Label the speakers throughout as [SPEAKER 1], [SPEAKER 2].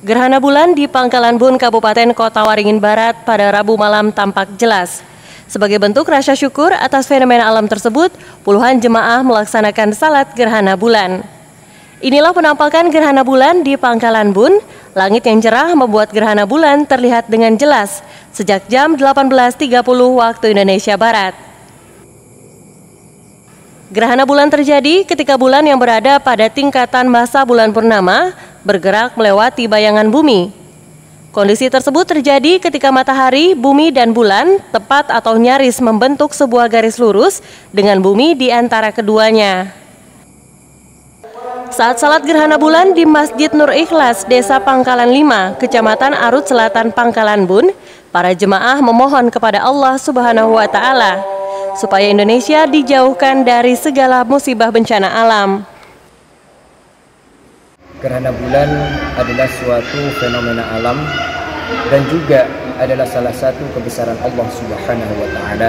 [SPEAKER 1] Gerhana bulan di Pangkalan Bun, Kabupaten Kota Waringin Barat pada Rabu malam tampak jelas. Sebagai bentuk rasa syukur atas fenomena alam tersebut, puluhan jemaah melaksanakan salat gerhana bulan. Inilah penampakan gerhana bulan di Pangkalan Bun. Langit yang cerah membuat gerhana bulan terlihat dengan jelas sejak jam 18.30 waktu Indonesia Barat. Gerhana bulan terjadi ketika bulan yang berada pada tingkatan massa bulan purnama bergerak melewati bayangan bumi. Kondisi tersebut terjadi ketika matahari, bumi, dan bulan tepat atau nyaris membentuk sebuah garis lurus dengan bumi di antara keduanya. Saat salat gerhana bulan di Masjid Nur Ikhlas, Desa Pangkalan 5, Kecamatan Arut Selatan, Pangkalan Bun, para jemaah memohon kepada Allah Subhanahu wa Ta'ala supaya Indonesia dijauhkan dari segala musibah bencana alam.
[SPEAKER 2] Gerhana bulan adalah suatu fenomena alam dan juga adalah salah satu kebesaran Allah Subhanahu wa Ta'ala.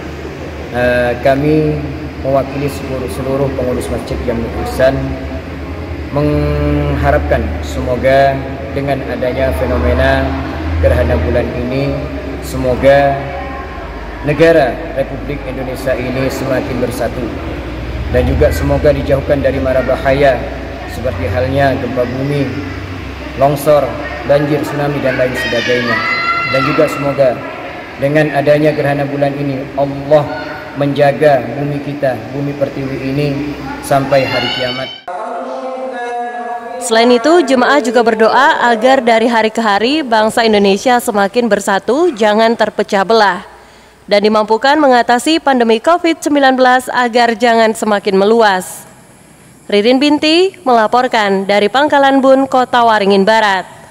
[SPEAKER 2] Kami mewakili seluruh pengurus masjid yang Ihsan mengharapkan semoga dengan adanya fenomena gerhana bulan ini, semoga negara Republik Indonesia ini semakin bersatu dan juga semoga dijauhkan dari mara bahaya seperti halnya gempa bumi, longsor, banjir, tsunami, dan lain sebagainya. Dan juga semoga dengan adanya gerhana bulan ini Allah menjaga bumi kita, bumi pertiwi ini sampai hari kiamat.
[SPEAKER 1] Selain itu, jemaah juga berdoa agar dari hari ke hari bangsa Indonesia semakin bersatu, jangan terpecah belah, dan dimampukan mengatasi pandemi COVID-19 agar jangan semakin meluas. Ririn Binti melaporkan dari Pangkalan Bun, Kota Waringin Barat.